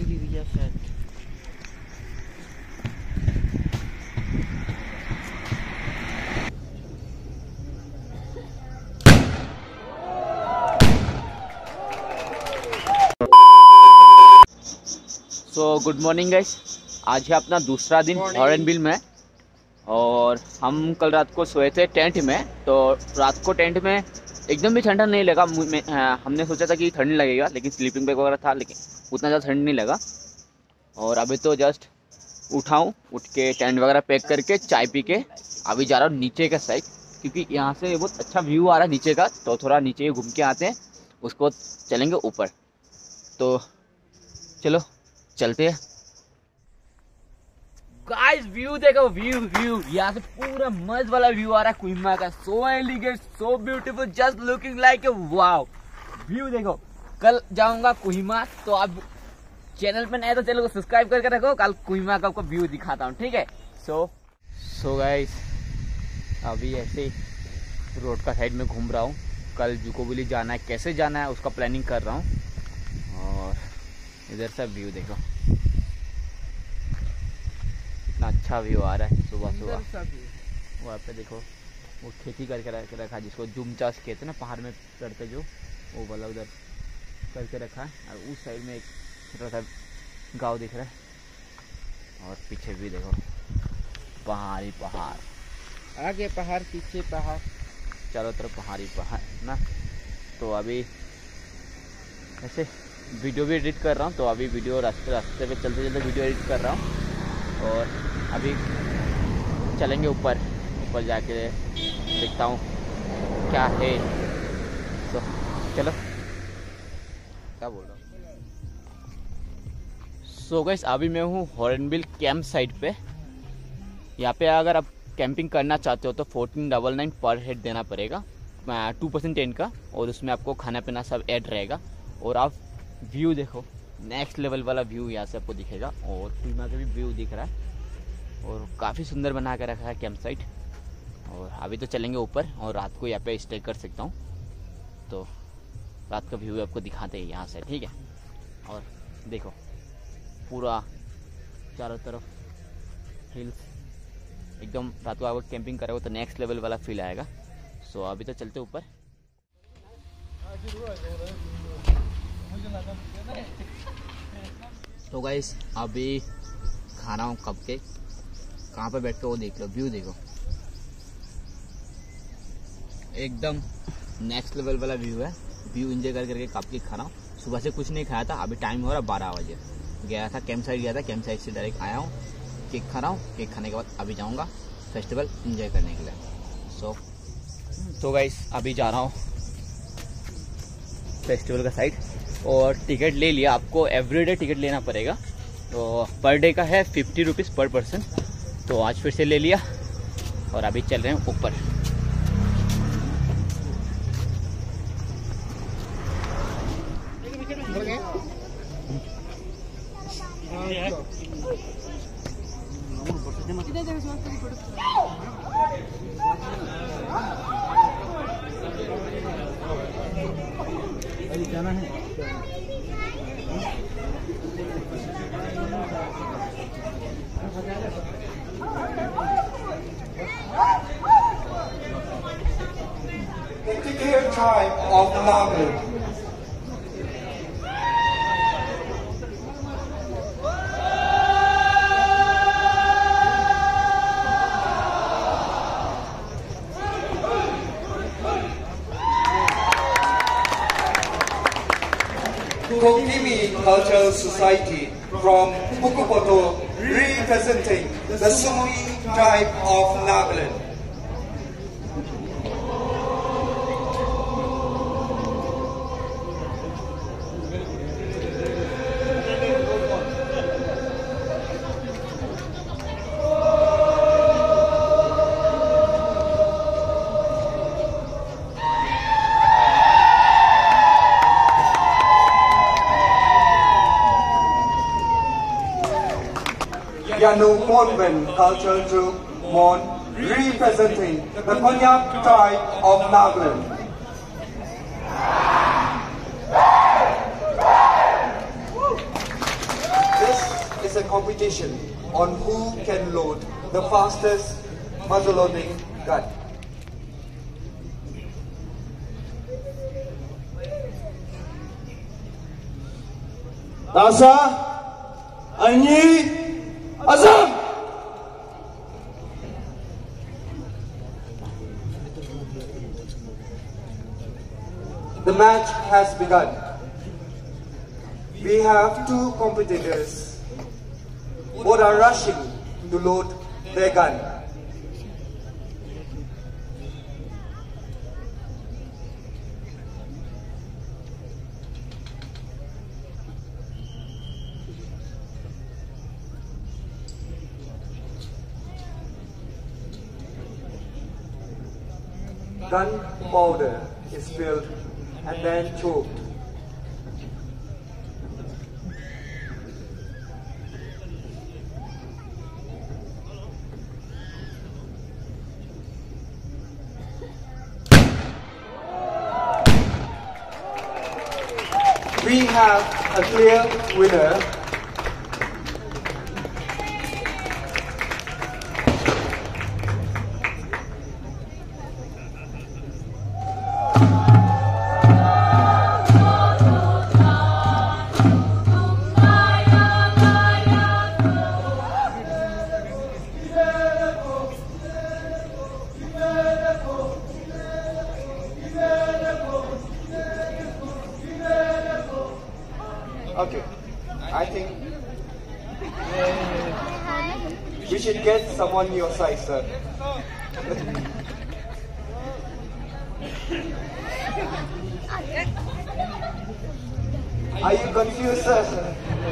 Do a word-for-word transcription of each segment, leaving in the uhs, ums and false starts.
भी भैया शायद। सो गुड मॉर्निंग गाइस, आज है अपना दूसरा दिन हॉर्नबिल में। और हम कल रात को सोए थे टेंट में, तो रात को टेंट में एकदम भी ठंडा नहीं लगा। हमने सोचा था कि ठंड लगेगा, लेकिन स्लीपिंग बैग वगैरह था, लेकिन उतना ज़्यादा ठंड नहीं लगा। और अभी तो जस्ट उठाऊँ, उठ के टेंट वगैरह पैक करके चाय पी के अभी जा रहा हूँ नीचे का साइड, क्योंकि यहाँ से बहुत अच्छा व्यू आ रहा है नीचे का। तो थोड़ा नीचे घूम के आते हैं, उसको चलेंगे ऊपर। तो चलो चलते हैं। गाइस व्यू देखो, व्यू व्यू यहाँ से पूरा मस्त वाला व्यू आ रहा है कोहिमा का। So elegant, so beautiful, just looking like a wow. View देखो। कल जाऊंगा कोहिमा, तो आप चैनल पे नए तो चैनल को सब्सक्राइब करके रखो। कल कोहिमा का आपको व्यू दिखाता हूँ, ठीक है। सो सो गाइस अभी ऐसे रोड का साइड में घूम रहा हूँ। कल जुको वेली जाना है, कैसे जाना है उसका प्लानिंग कर रहा हूँ। और इधर से व्यू देखो, इतना अच्छा व्यू आ रहा है सुबह सुबह। वहाँ पे देखो वो खेती करके रखा है, जिसको जुम चाष कहते हैं ना, पहाड़ में चढ़ते जो, वो वाला उधर करके रखा है। और उस साइड में एक छोटा सा गांव दिख रहा है। और पीछे भी देखो पहाड़ी पहाड़, आगे पहाड़ पीछे पहाड़, चारों तरफ पहाड़ी पहाड़ ना। तो अभी ऐसे वीडियो भी एडिट कर रहा हूँ। तो अभी वीडियो रास्ते रास्ते पे चलते चलते वीडियो एडिट कर रहा हूँ। और अभी चलेंगे ऊपर, ऊपर जाके देखता हूँ क्या है। तो चलो, क्या बोल रहा हूँ। सो गाइस अभी मैं हूँ हॉर्नबिल कैंप साइट पे। यहाँ पे अगर आप कैंपिंग करना चाहते हो तो fourteen double nine per head देना पड़ेगा, टू परसेंट टेंट का। और उसमें आपको खाना पीना सब ऐड रहेगा। और आप व्यू देखो, नेक्स्ट लेवल वाला व्यू यहाँ से आपको दिखेगा। और कोहिमा का भी व्यू दिख रहा है, और काफ़ी सुंदर बना के रखा है कैंप साइट। और अभी तो चलेंगे ऊपर, और रात को यहाँ पे स्टे कर सकता हूँ। तो रात का व्यू आपको दिखाते हैं यहाँ से, ठीक है। और देखो पूरा चारों तरफ हिल्स, एकदम रात को आप कैंपिंग करोगे तो नेक्स्ट लेवल वाला फील आएगा। सो अभी तो चलते ऊपर। तो गाइस अभी खा रहा हूँ कप केक, कहाँ पे बैठ के वो देख लो, व्यू देखो, एकदम नेक्स्ट लेवल वाला व्यू है। व्यू एंजॉय कर करके कप केक खा रहा हूँ। सुबह से कुछ नहीं खाया था, अभी टाइम हो रहा बारह बजे। गया था कैंप साइड, गया था कैंप साइड से डायरेक्ट आया हूँ, केक खा रहा हूँ। केक खाने के बाद अभी जाऊँगा फेस्टिवल एंजॉय करने के लिए। सो तो गाइस अभी जा रहा हूँ फेस्टिवल का साइड। और टिकट ले लिया, आपको एवरीडे टिकट लेना पड़ेगा। तो पर डे का है फिफ्टी रुपीज़ पर पर्सन। तो आज फिर से ले लिया, और अभी चल रहे हैं ऊपर। जाना है The Tikir tribe of Nagaland. Kokimi Cultural Society from Pukupoto representing the Sumi tribe of Nagaland. Yanu Monben Cultural Group Mon representing the Konyak tribe of Nagaland. is a competition on who can load the fastest muzzle-loading gun. Tasa, Anyi, Azam! The match has begun. We have two competitors. Both are rushing to load their gun. Gun powder is filled and then choked. We have a clear winner. Okay, I think we should get someone your size, sir. Are you confused, sir?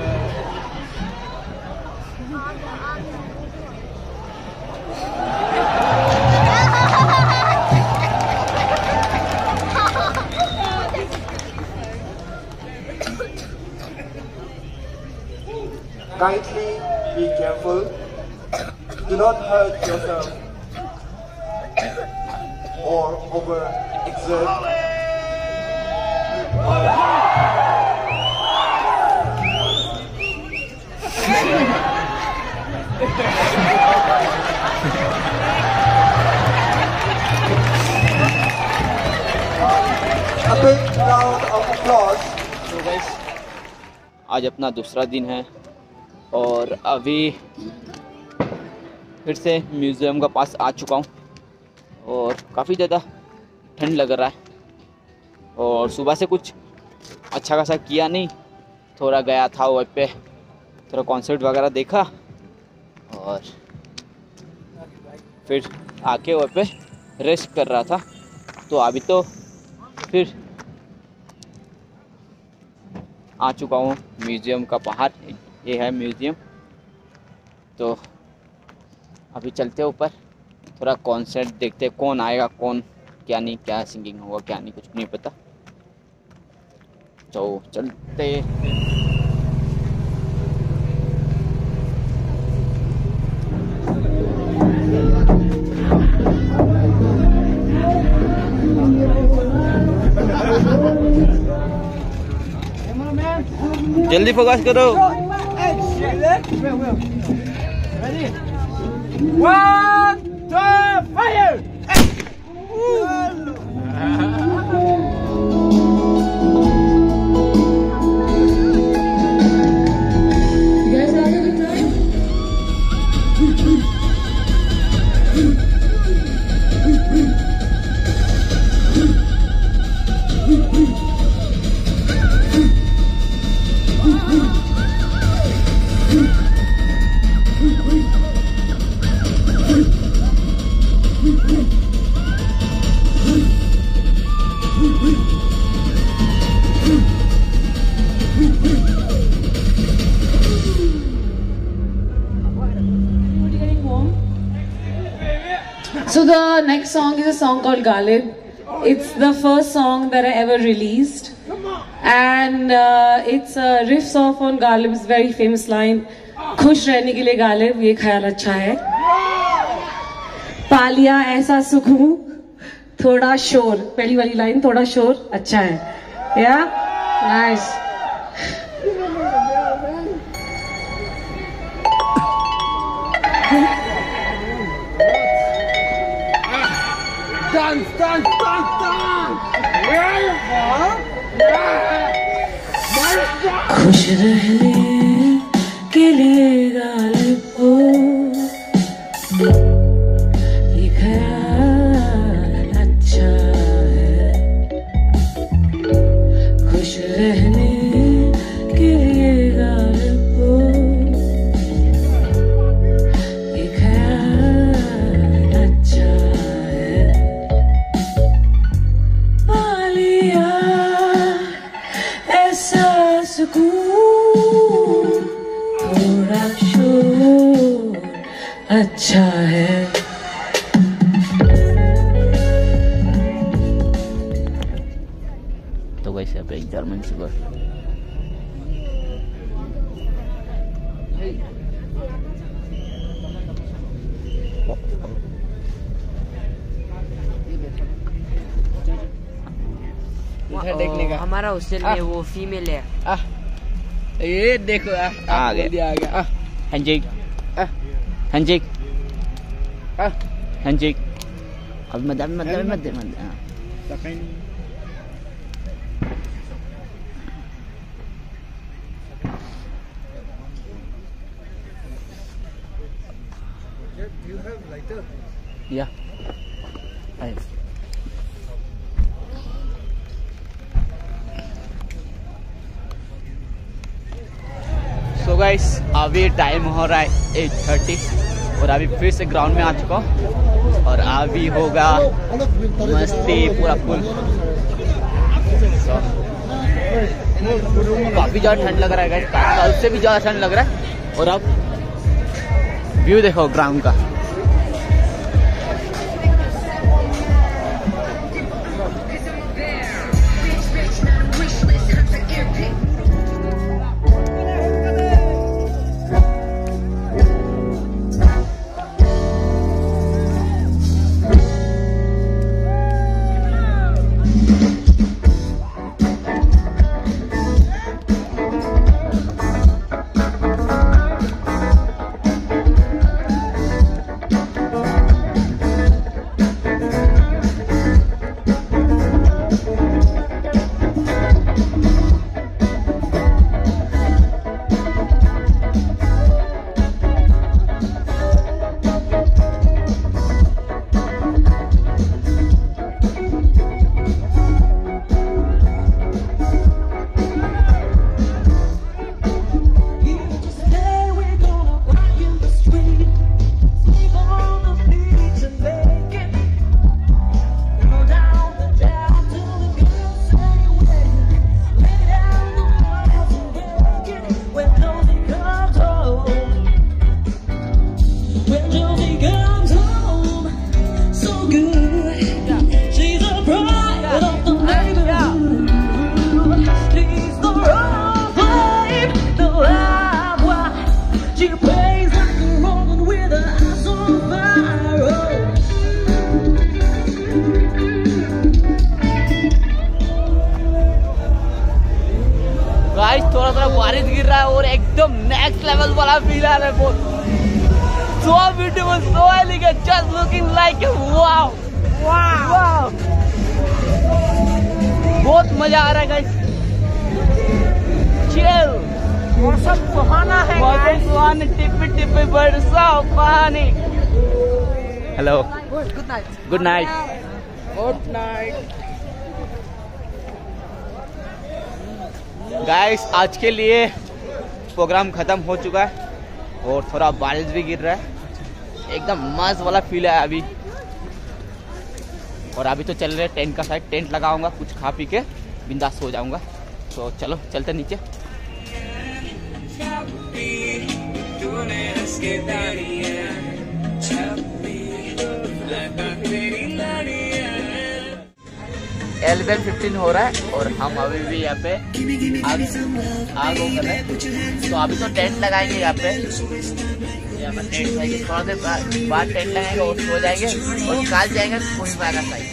Kindly be careful. Do not hurt yourself or overexert. A big round of applause. तो guys आज अपना दूसरा दिन है और अभी फिर से म्यूज़ियम का पास आ चुका हूँ और काफ़ी ज़्यादा ठंड लग रहा है और सुबह से कुछ अच्छा खासा किया नहीं, थोड़ा गया था वहाँ पे, थोड़ा कॉन्सर्ट वगैरह देखा और फिर आके वहाँ पे रेस्ट कर रहा था। तो अभी तो फिर आ चुका हूँ म्यूज़ियम का बाहर। ये है म्यूज़ियम। तो अभी चलते हैं ऊपर, थोड़ा कॉन्सर्ट देखते हैं, कौन आएगा कौन क्या नहीं, क्या सिंगिंग होगा क्या नहीं, कुछ नहीं पता। तो चलते जल्दी फोकस करो। Ready? One, two, fire! You guys having a good time? So the next song is a song called Ghalib. It's the first song that I ever released, and uh, it's a riffs off on Ghalib's very famous line, "खुश रहने के लिए गालिब ये ख्याल अच्छा है, पा लिया ऐसा सुकून थोड़ा शोर", पहली वाली लाइन थोड़ा शोर अच्छा है। Yeah, nice. Dance, dance, dance, dance. खुश रहने के लिए गालिब हो, ये ख्याल अच्छा है। खुश रहने के लिए गालिब हो, ये ख्याल अच्छा है। पा लिया ऐसा सुकून, थोड़ा शोर अच्छा है। तो वैसे अब एक जर्मन शुगर देखने का हमारा हॉस्टल में वो फीमेल है। आ, ये देखो आ, आ गया आ गया। Handshake handshake handshake. अब मत मत मत मत मत या सो गाइस अभी टाइम हो रहा है एट थर्टी और अभी फिर से ग्राउंड में आ चुका हूँ और अभी होगा मस्ती पूरा फुल। काफी ज्यादा ठंड लग रहा है गाइस, कल से भी ज्यादा ठंड लग रहा है। और अब व्यू देखो ग्राउंड का। थोड़ा थोड़ा बारिश गिर रहा है और एकदम नेक्स्ट लेवल वाला फील आ रहा है। बहुत so beautiful, so elegant, just looking like wow wow. बहुत मजा आ रहा है गाइस। चिल, मौसम सुहाना है, मौसम सुहाना, टिपी टिपी बरसा पानी। Hello, good night, good night, good night guys. आज के लिए प्रोग्राम खत्म हो चुका है और थोड़ा बारिश भी गिर रहा है। एकदम मस्त वाला फील है अभी। और अभी तो चल रहे टेंट का साइड, टेंट लगाऊंगा, कुछ खा पी के बिंदास हो जाऊंगा। तो चलो चलते नीचे। इलेवन फिफ्टीन हो रहा है और हम अभी भी यहाँ पे आग आग कर रहे हैं। तो अभी तो टेंट लगाएंगे यहाँ पे, यहाँ पर टेंट लगाएंगे, थोड़ा देर बाद टेंट लगाएंगे और सो जाएंगे और कल जाएंगे कोहिमा साइड।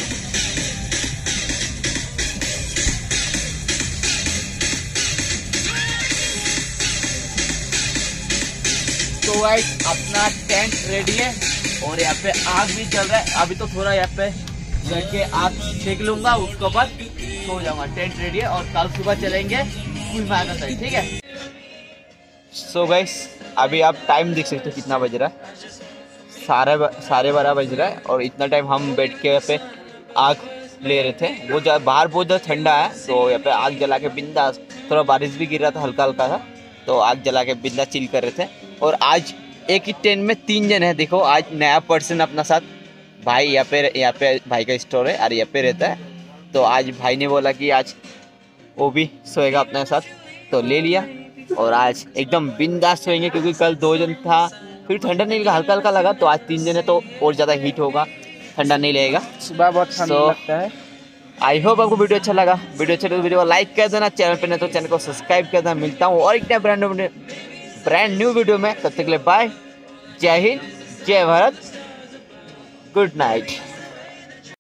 तो तो गाइस अपना टेंट रेडी है और यहाँ पे आग भी चल रहा है। अभी तो थोड़ा यहाँ पे बैठ के आग सेक लूंगा, उसके बाद सो जाऊंगा। टेंट रेडी है और कल सुबह चलेंगे कुलमार्ग साइड, ठीक है। सो गाइस अभी आप टाइम देख सकते हो कितना बज रहा है, साढ़े साढ़े बारह बज रहा है और इतना टाइम हम बैठ के यहाँ पे आग ले रहे थे। वो बाहर बहुत ज़्यादा ठंडा है तो यहाँ पे आग जला के बिंदास, थोड़ा बारिश भी गिर रहा था हल्का हल्का था, तो आग जला के बिंदास चिल कर रहे थे। और आज एक ही टेंट में तीन जन है। देखो आज नया पर्सन अपना साथ भाई, यहाँ पे यहाँ पे भाई का स्टोर है और यहाँ पे रहता है, तो आज भाई ने बोला कि आज वो भी सोएगा अपने साथ, तो ले लिया और आज एकदम बिंदास सोएंगे क्योंकि कल दो जन था फिर ठंडा नहीं लगा, हल्का हल्का लगा, तो आज तीन जन है तो और ज़्यादा हीट होगा, ठंडा नहीं लगेगा। सुबह बहुत ठंडा So, लगता है। आई होप आपको वीडियो अच्छा लगा। वीडियो अच्छा लगा तो वीडियो को लाइक कर देना, चैनल पे नहीं तो चैनल को सब्सक्राइब कर देना। मिलता हूँ और एक नया ब्रांड ब्रांड न्यू वीडियो में, तब तक के लिए बाय, जय हिंद, जय भारत, गुड नाइट।